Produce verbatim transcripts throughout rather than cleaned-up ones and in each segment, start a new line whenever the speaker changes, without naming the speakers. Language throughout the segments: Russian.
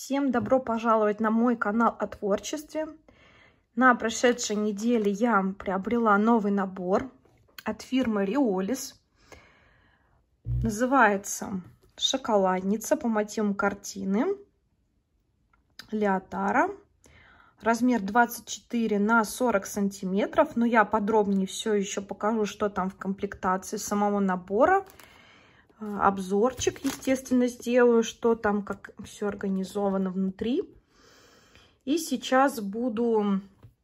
Всем добро пожаловать на мой канал о творчестве. На прошедшей неделе я приобрела новый набор от фирмы Риолис. Называется «Шоколадница» по мотивам картины Леотара. Размер двадцать четыре на сорок сантиметров. Но я подробнее все еще покажу, что там в комплектации самого набора. Обзорчик, естественно, сделаю, что там, как все организовано внутри. И сейчас буду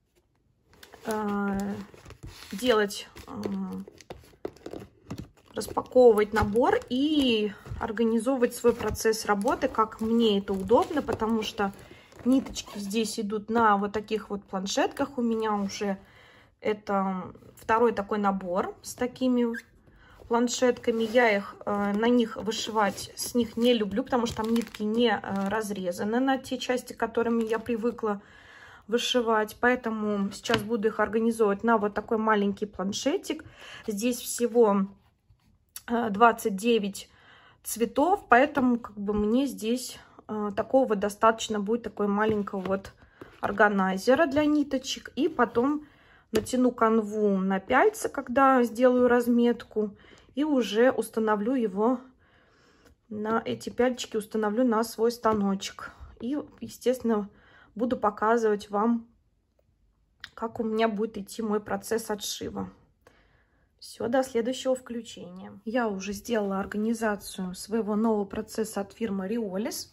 э, делать, э, распаковывать набор и организовывать свой процесс работы, как мне это удобно, потому что ниточки здесь идут на вот таких вот планшетках. У меня уже это второй такой набор с такими планшетками. Я их э, на них вышивать с них не люблю, потому что там нитки не э, разрезаны на те части, которыми я привыкла вышивать. Поэтому сейчас буду их организовывать на вот такой маленький планшетик. Здесь всего э, двадцать девять цветов, поэтому как бы мне здесь э, такого достаточно будет, такой маленького вот органайзера для ниточек. И потом натяну канву на пяльцы, когда сделаю разметку. И уже установлю его на эти пяльчики, установлю на свой станочек. И, естественно, буду показывать вам, как у меня будет идти мой процесс отшива. Все, до следующего включения. Я уже сделала организацию своего нового процесса от фирмы Риолис.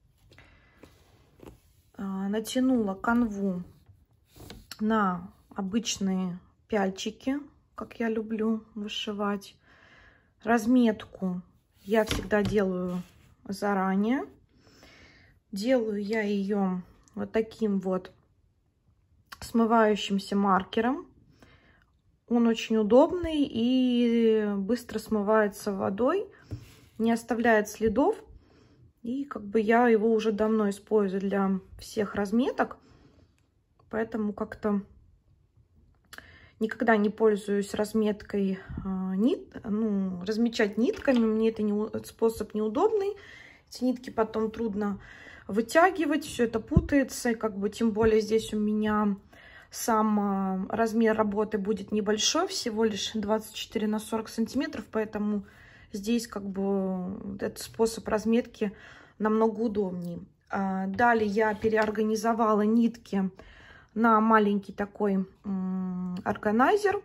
Натянула канву на обычные пяльчики, как я люблю вышивать. Разметку я всегда делаю заранее. Делаю я ее вот таким вот смывающимся маркером. Он очень удобный и быстро смывается водой, не оставляет следов. И как бы я его уже давно использую для всех разметок, поэтому как-то никогда не пользуюсь разметкой э, нит, ну, размечать нитками. Мне это не, способ неудобный. Эти нитки потом трудно вытягивать, все это путается. И как бы тем более здесь у меня сам э, размер работы будет небольшой, всего лишь двадцать четыре на сорок сантиметров, поэтому здесь как бы этот способ разметки намного удобнее. Э, далее я переорганизовала нитки на маленький такой органайзер.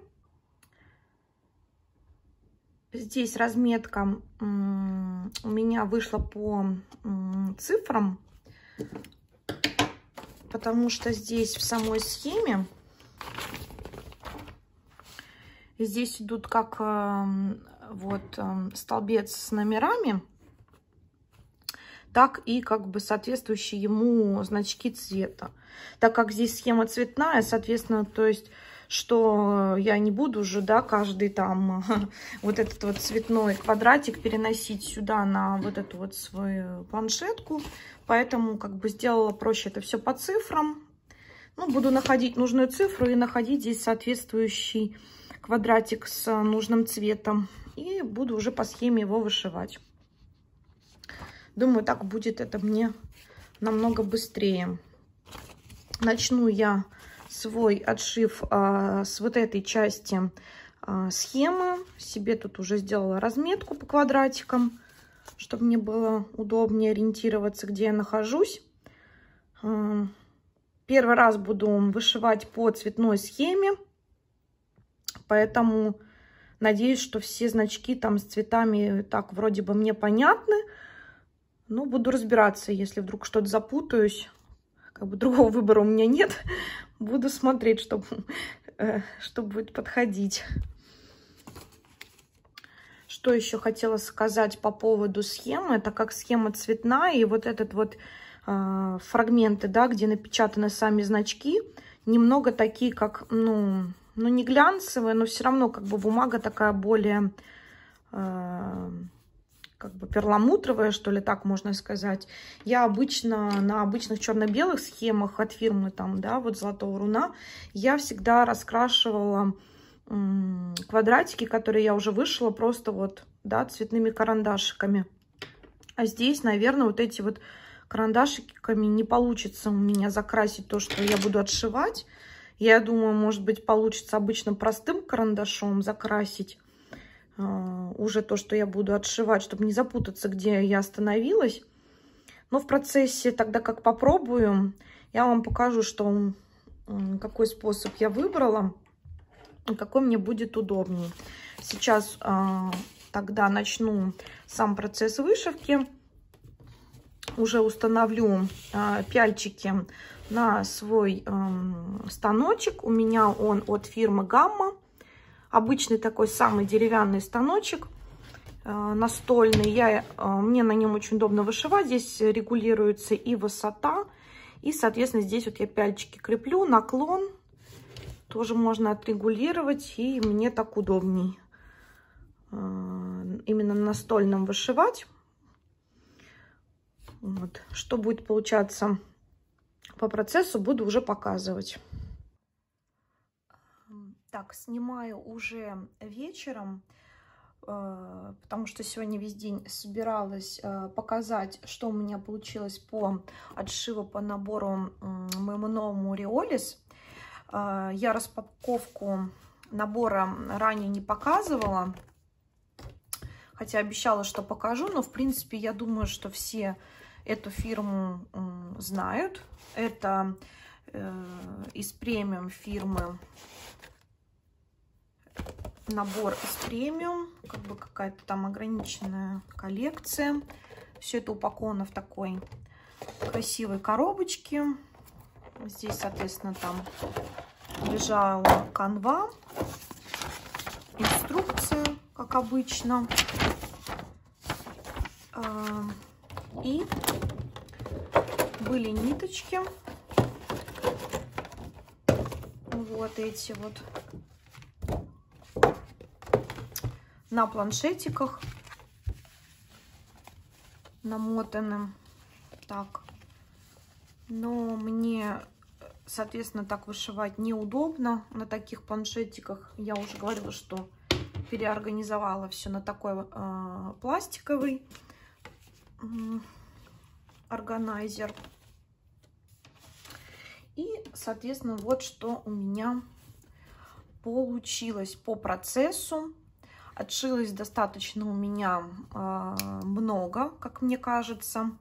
Здесь разметка у меня вышла по цифрам, потому что здесь в самой схеме здесь идут как вот столбец с номерами, так и как бы соответствующие ему значки цвета. Так как здесь схема цветная, соответственно, то есть, что я не буду уже, да, каждый там вот этот вот цветной квадратик переносить сюда на вот эту вот свою планшетку. Поэтому как бы сделала проще это все по цифрам. Ну, буду находить нужную цифру и находить здесь соответствующий квадратик с нужным цветом. И буду уже по схеме его вышивать. Думаю, так будет это мне намного быстрее. Начну я свой отшив а, с вот этой части а, схемы. Себе тут уже сделала разметку по квадратикам, чтобы мне было удобнее ориентироваться, где я нахожусь. А, первый раз буду вышивать по цветной схеме, поэтому надеюсь, что все значки там с цветами так вроде бы мне понятны. Ну, буду разбираться, если вдруг что-то запутаюсь. Как бы другого выбора у меня нет. Буду смотреть, что, э, что будет подходить. Что еще хотела сказать по поводу схемы. Это как схема цветная. И вот этот вот э, фрагменты, да, где напечатаны сами значки, немного такие, как, ну, ну не глянцевые, но все равно как бы бумага такая более... Э, как бы перламутровая, что ли, так можно сказать. Я обычно на обычных черно-белых схемах от фирмы, там, да, вот Золотого Руна, я всегда раскрашивала квадратики, которые я уже вышила, просто вот, да, цветными карандашиками. А здесь, наверное, вот эти вот карандашиками не получится у меня закрасить то, что я буду отшивать. Я думаю, может быть, получится обычным простым карандашом закрасить э, уже то, что я буду отшивать, чтобы не запутаться, где я остановилась. Но в процессе, тогда как попробую, я вам покажу, что, э, какой способ я выбрала, и какой мне будет удобнее. Сейчас э, тогда начну сам процесс вышивки. Уже установлю э, пяльчики на свой э, станочек. У меня он от фирмы Гамма. Обычный такой самый деревянный станочек э, настольный. Я, э, мне на нем очень удобно вышивать. Здесь регулируется и высота. И, соответственно, здесь вот я пяльчики креплю. Наклон тоже можно отрегулировать. И мне так удобней э, именно на настольном вышивать. Вот. Что будет получаться по процессу, буду уже показывать. Так, снимаю уже вечером, потому что сегодня весь день собиралась показать, что у меня получилось по отшиву по набору моему новому Риолис. Я распаковку набора ранее не показывала, хотя обещала, что покажу, но в принципе я думаю, что все эту фирму знают. Это э, из премиум фирмы набор из премиум, как бы какая-то там ограниченная коллекция. Все это упаковано в такой красивой коробочке. Здесь, соответственно, там лежала канва, инструкция, как обычно. И были ниточки. Вот эти вот. На планшетиках намотаны. Так. Но мне, соответственно, так вышивать неудобно на таких планшетиках. Я уже говорила, что переорганизовала все на такой э, пластиковый органайзер. И, соответственно, вот что у меня получилось по процессу. Отшилось достаточно у меня э, много, как мне кажется.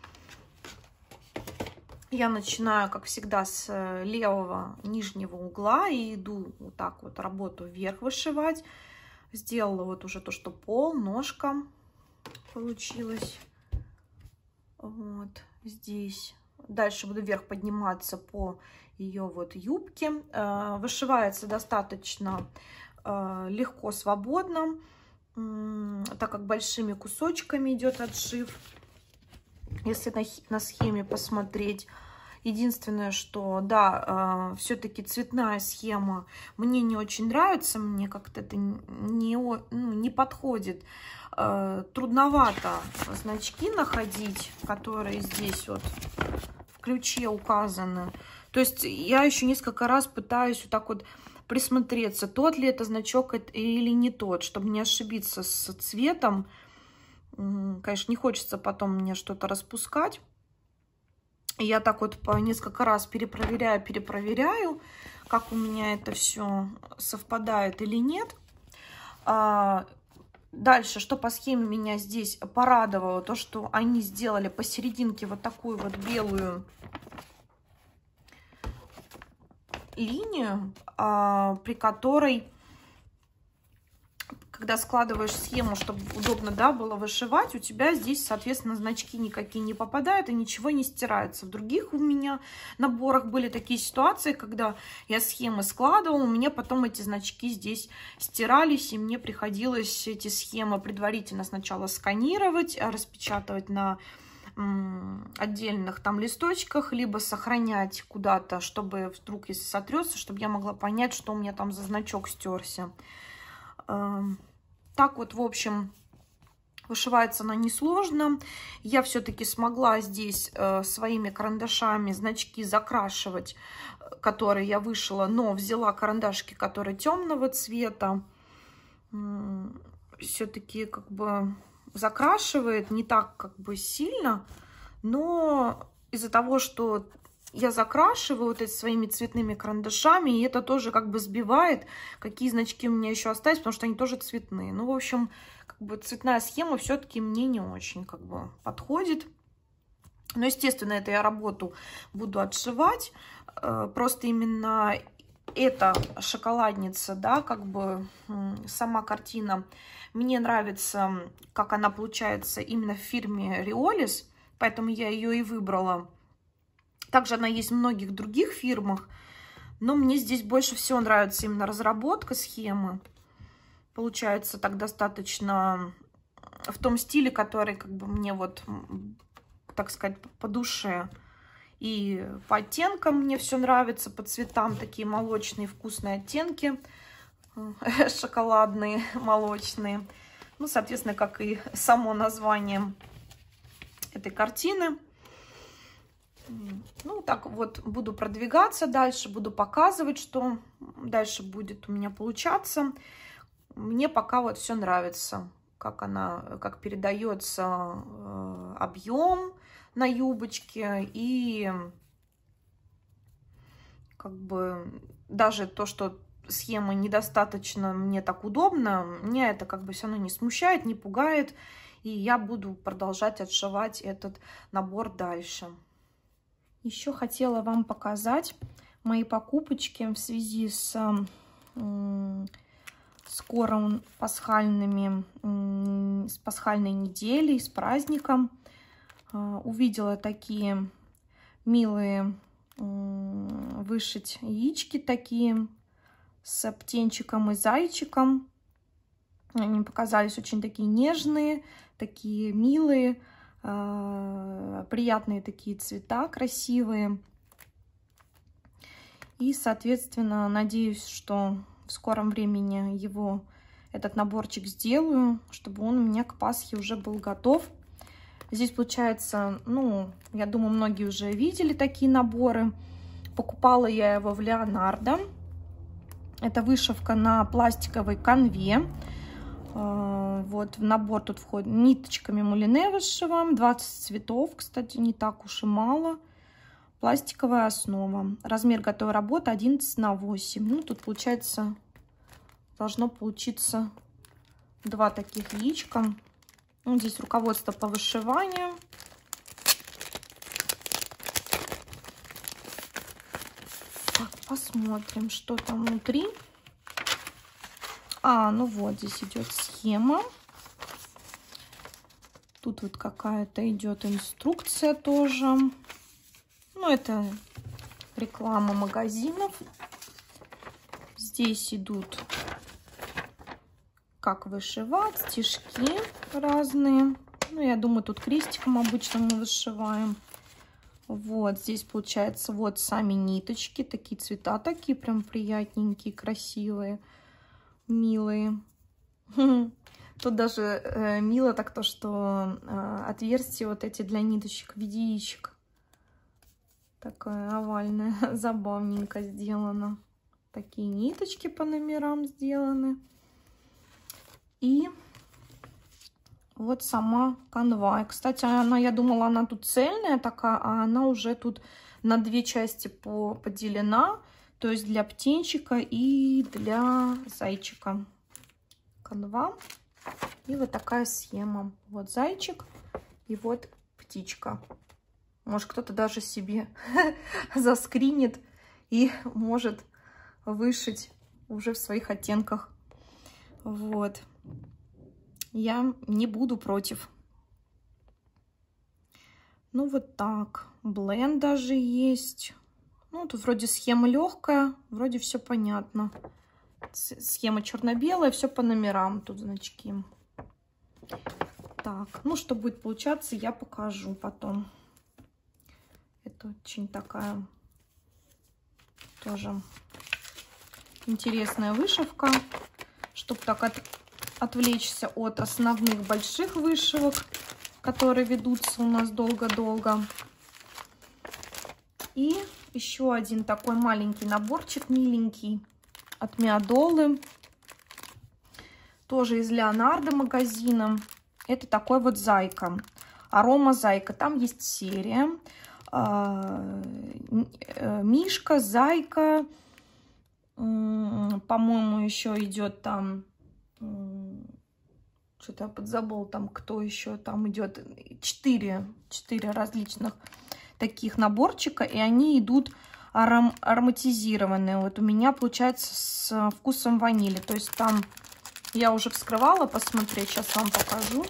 Я начинаю, как всегда, с левого нижнего угла и иду вот так вот работу вверх вышивать. Сделала вот уже то, что пол, ножка получилось. Вот здесь. Дальше буду вверх подниматься по ее вот юбке. Э, вышивается достаточно э, легко, свободно, э, так как большими кусочками идет отшив. Если на, на схеме посмотреть. Единственное, что, да, э, все-таки цветная схема мне не очень нравится. Мне как-то это не, ну, не подходит. Э, трудновато значки находить, которые здесь вот в ключе указаны. То есть я еще несколько раз пытаюсь вот так вот присмотреться, тот ли это значок или не тот, чтобы не ошибиться с цветом. Конечно, не хочется потом мне что-то распускать. И я так вот по несколько раз перепроверяю, перепроверяю, как у меня это все совпадает или нет. А дальше, что по схеме меня здесь порадовало, то, что они сделали посерединке вот такую вот белую линию, а, при которой, когда складываешь схему, чтобы удобно, да, было вышивать, у тебя здесь, соответственно, значки никакие не попадают и ничего не стирается. В других у меня наборах были такие ситуации, когда я схемы складывала, у меня потом эти значки здесь стирались, и мне приходилось эти схемы предварительно сначала сканировать, распечатывать на отдельных там листочках, либо сохранять куда-то, чтобы вдруг, если сотрется, чтобы я могла понять, что у меня там за значок стерся. Так вот, в общем, вышивается она несложно. Я все-таки смогла здесь э, своими карандашами значки закрашивать, которые я вышила, но взяла карандашки, которые темного цвета. Все-таки как бы закрашивает не так как бы сильно, Но из-за того, что я закрашиваю вот эти своими цветными карандашами, и это тоже как бы сбивает, какие значки у меня еще остались, потому что они тоже цветные. Ну, в общем, как бы цветная схема все-таки мне не очень как бы подходит. Но, естественно, эту я работу буду отшивать. Просто именно эта шоколадница, да, как бы сама картина, мне нравится, как она получается именно в фирме Риолис, поэтому я ее и выбрала. Также она есть в многих других фирмах, но мне здесь больше всего нравится именно разработка схемы. Получается так достаточно в том стиле, который как бы мне вот, так сказать, по душе. И по оттенкам мне все нравится, по цветам такие молочные вкусные оттенки, шоколадные, молочные. Ну, соответственно, как и само название этой картины. Ну, так вот, буду продвигаться дальше, буду показывать, что дальше будет у меня получаться. Мне пока вот все нравится, как она, как передается э, объем на юбочке, и как бы даже то, что схема недостаточно мне так удобно, меня это как бы все равно не смущает, не пугает, и я буду продолжать отшивать этот набор дальше. Еще хотела вам показать мои покупочки в связи с э, скоро пасхальными, э, с пасхальной неделей, с праздником. Э, увидела такие милые э, вышить яички такие с птенчиком и зайчиком. Они показались очень такие нежные, такие милые. Приятные такие цвета, красивые. И, соответственно, надеюсь, что в скором времени его, этот наборчик сделаю, чтобы он у меня к Пасхе уже был готов. Здесь получается, ну, я думаю, многие уже видели такие наборы. Покупала я его в Леонардо. Это вышивка на пластиковой канве. Вот в набор тут входит ниточками мулине вышиваем, двадцать цветов, кстати, не так уж и мало. Пластиковая основа. Размер готовой работы одиннадцать на восемь. Ну, тут получается, должно получиться два таких яичка. Вот здесь руководство по вышиванию. Так, посмотрим, что там внутри. А, ну вот, здесь идет схема. Тут вот какая-то идет инструкция тоже. Ну, это реклама магазинов. Здесь идут, как вышивать, стежки разные. Ну, я думаю, тут крестиком обычно мы вышиваем. Вот, здесь получается вот сами ниточки. Такие цвета, такие прям приятненькие, красивые. Милые. Тут даже э, мило так то, что э, отверстия вот эти для ниточек в виде яичек. Такое овальное, забавненько сделано. Такие ниточки по номерам сделаны. И вот сама канва. Кстати, она, я думала, она тут цельная такая, а она уже тут на две части по, поделена. То есть для птенчика и для зайчика. Канва. И вот такая схема. Вот зайчик и вот птичка. Может, кто-то даже себе заскринит и может вышить уже в своих оттенках. Вот. Я не буду против. Ну, вот так. Бленд даже есть. Ну, тут вроде схема легкая, вроде все понятно. Схема черно-белая, все по номерам, тут значки. Так, ну, что будет получаться, я покажу потом. Это очень такая тоже интересная вышивка, чтобы так от, отвлечься от основных больших вышивок, которые ведутся у нас долго-долго. И еще один такой маленький наборчик, миленький, от Миадолы. Тоже из Леонардо магазина. Это такой вот зайка. Арома Зайка. Там есть серия. Мишка, Зайка. По-моему, еще идет там... Что-то я подзабыла, там кто еще там идет. Четыре, четыре различных таких наборчика. И они идут аром, ароматизированные. Вот у меня получается с вкусом ванили. То есть там я уже вскрывала посмотреть. Сейчас вам покажу.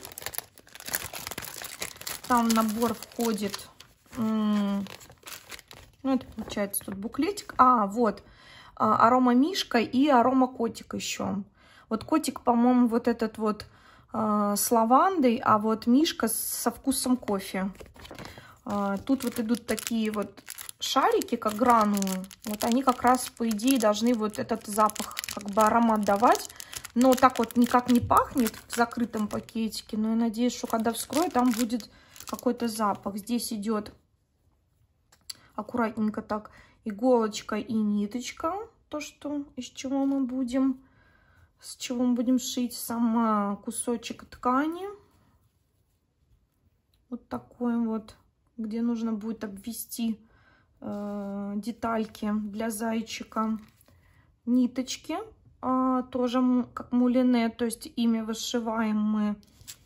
Там в набор входит... Ну, это получается тут буклетик. А, вот. Арома Мишка и арома Котик еще. Вот Котик, по-моему, вот этот вот э, с лавандой, а вот Мишка со вкусом кофе. Э, тут вот идут такие вот шарики, как гранулы. Вот они как раз, по идее, должны вот этот запах, как бы аромат давать. Но так вот никак не пахнет в закрытом пакетике. Но я надеюсь, что когда вскрою, там будет какой-то запах. Здесь идет аккуратненько так иголочка и ниточка. То, что из чего мы будем... С чего мы будем шить сам кусочек ткани. Вот такой вот, где нужно будет обвести э, детальки для зайчика. Ниточки, э, тоже как мулине, то есть ими вышиваем мы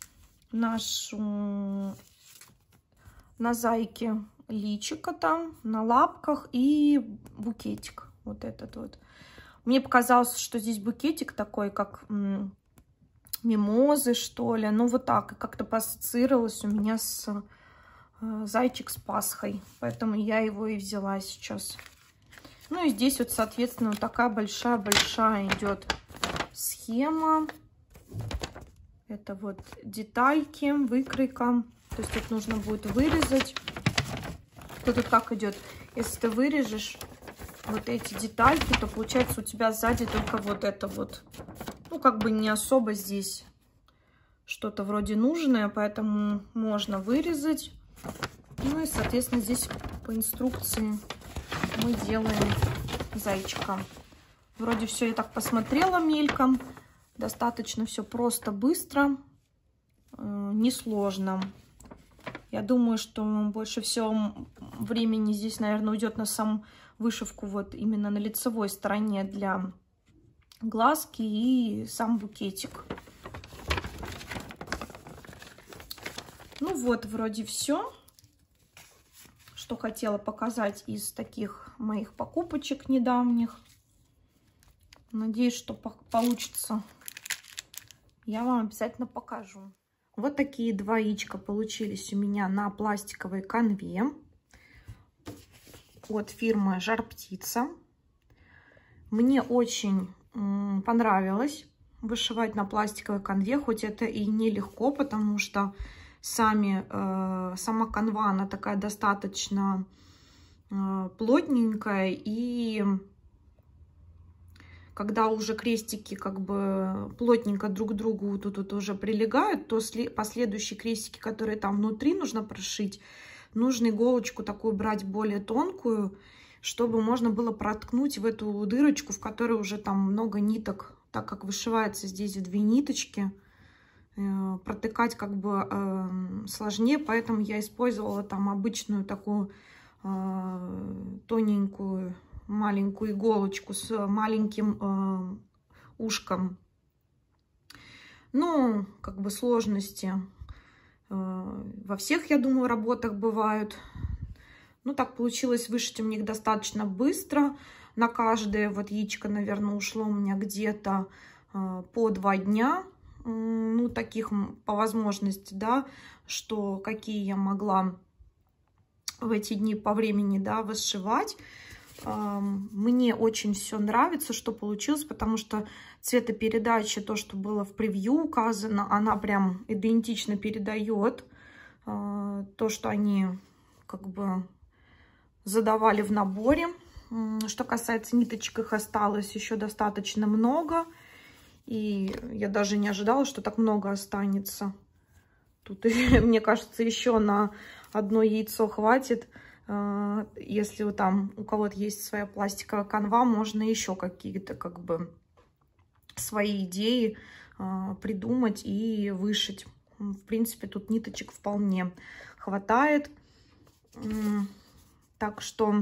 нашу на зайке личико там, на лапках и букетик. Вот этот вот. Мне показалось, что здесь букетик такой, как мимозы, что ли. Ну, вот так. И как-то поассоциировалось у меня с э, зайчик с Пасхой. Поэтому я его и взяла сейчас. Ну, и здесь вот, соответственно, вот такая большая-большая идет схема. Это вот детальки, выкройка. То есть тут нужно будет вырезать. То тут как идет? Если ты вырежешь вот эти детальки, то получается у тебя сзади только вот это вот. Ну, как бы не особо здесь что-то вроде нужное, поэтому можно вырезать. Ну и, соответственно, здесь по инструкции мы делаем зайчика. Вроде все я так посмотрела мельком. Достаточно все просто, быстро, несложно. Я думаю, что больше всего времени здесь, наверное, уйдет на сам вышивку вот именно на лицевой стороне для глазки и сам букетик. Ну вот, вроде все, что хотела показать из таких моих покупочек недавних. Надеюсь, что получится. Я вам обязательно покажу. Вот такие два яичка получились у меня на пластиковой канве от фирмы Жар Птица. Мне очень понравилось вышивать на пластиковой канве, хоть это и нелегко, потому что сами, э, сама канва, она такая достаточно э, плотненькая, и когда уже крестики как бы плотненько друг к другу тут, тут уже прилегают, то последующие крестики, которые там внутри нужно прошить, нужно иголочку такую брать более тонкую, чтобы можно было проткнуть в эту дырочку, в которой уже там много ниток, так как вышивается здесь в две ниточки, э, протыкать как бы э, сложнее, поэтому я использовала там обычную такую э, тоненькую маленькую иголочку с маленьким э, ушком. Ну, как бы сложности э, во всех, я думаю, работах бывают. Ну, так получилось вышить у них достаточно быстро. На каждое вот яичко, наверное, ушло у меня где-то э, по два дня. Ну, таких по возможности, да, что какие я могла в эти дни по времени, да, вышивать. Мне очень все нравится, что получилось, потому что цветопередача, то, что было в превью указано, она прям идентично передает то, что они как бы задавали в наборе. Что касается ниточек, их осталось еще достаточно много. И я даже не ожидала, что так много останется. Тут, мне кажется, еще на одно яйцо хватит. Если там у кого-то есть своя пластиковая канва, можно еще какие-то как бы свои идеи придумать и вышить. В принципе, тут ниточек вполне хватает. Так что,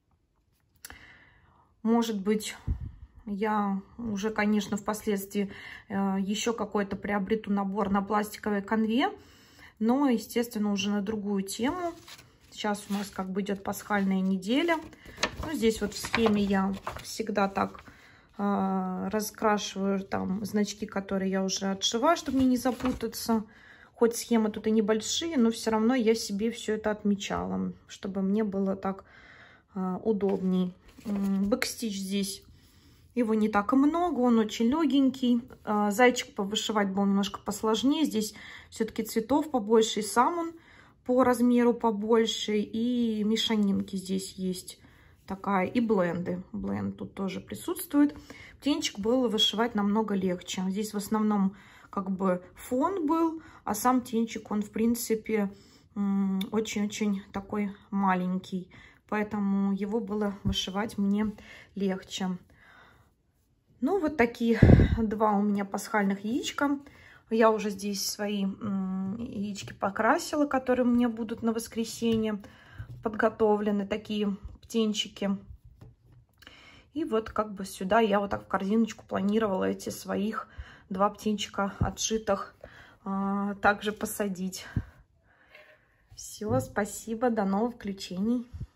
может быть, я уже, конечно, впоследствии еще какой-то приобрету набор на пластиковой канве, но, естественно, уже на другую тему. Сейчас у нас как бы идет пасхальная неделя. Ну, здесь вот в схеме я всегда так э, раскрашиваю там значки, которые я уже отшиваю, чтобы мне не запутаться. Хоть схемы тут и небольшие, но все равно я себе все это отмечала, чтобы мне было так э, удобней. Бэкстич здесь, его не так и много, он очень легенький. Э, зайчик повышивать был немножко посложнее. Здесь все-таки цветов побольше, и сам он по размеру побольше, и мешанинки здесь есть такая, и бленды. Бленд тут тоже присутствует. Птенчик было вышивать намного легче. Здесь в основном как бы фон был, а сам птенчик, он в принципе очень-очень такой маленький, поэтому его было вышивать мне легче. Ну, вот такие два у меня пасхальных яичка. Я уже здесь свои яички покрасила, которые у меня будут на воскресенье подготовлены, такие птенчики. И вот как бы сюда я вот так в корзиночку планировала эти своих два птенчика отшитых а, также посадить. Все, спасибо, до новых включений.